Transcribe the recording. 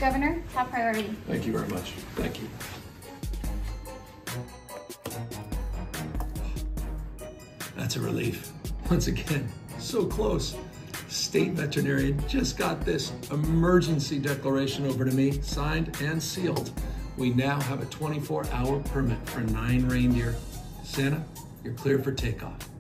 Governor, top priority. Thank you very much. Thank you. That's a relief. Once again, so close. State Veterinarian just got this emergency declaration over to me, signed and sealed. We now have a 24-hour permit for 9 reindeer. Santa, you're clear for takeoff.